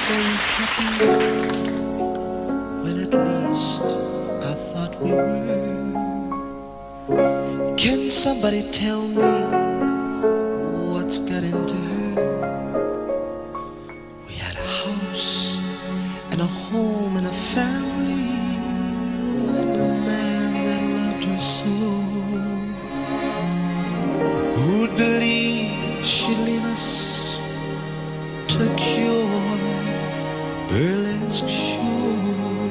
very happy. Well, at least I thought we were. Can somebody tell me what's got into her? We had a house and a home and a family, and a man that loved her so. Who'd believe she'd leave us to cure burlesque shore?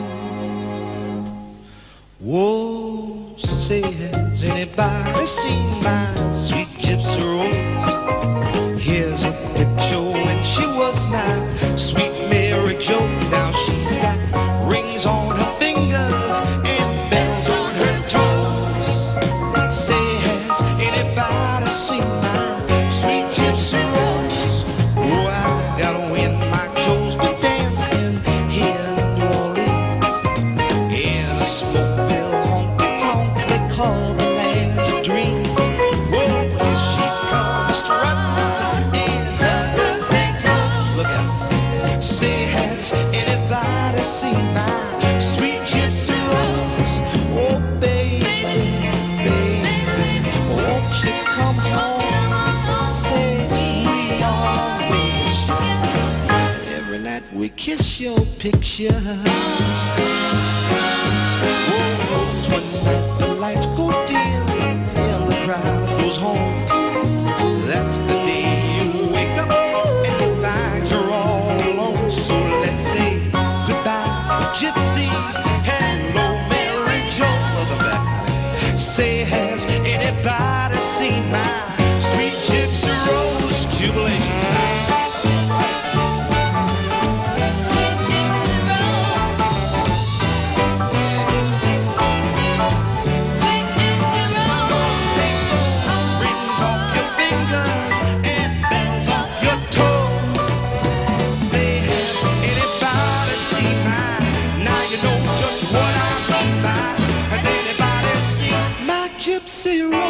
Whoa, say, has anybody seen my sweet gypsy rose? Here's a picture when she was my sweet Mary Jo. Now she's got rings on her fingers and bells on her toes. Say, has anybody seen my sweet gypsy rose? Oh, I got wind my Joe's been dancing here in New Orleans in a smoke-filled honky-tonk they call the land of dreams. Whoa, here she comes strutting in her birthday clothes. Look out. Say, has anybody seen my sweet gypsy rose? Oh, baby, baby, won't you come home? Say, we always share. Every night we kiss your picture. Whoa, when the lights go dim and the crowd goes home, that's the day you wake up and find you're all alone. So let's say goodbye, Gypsy. Hello, Mary Jo. Welcome back. Say, has anybody seen my sweet gypsy rose? Jubilee. Rings on your fingers and bells on your toes. Say, has anybody seen mine? Now you know just what I mean by. Has anybody seen my gypsy rose?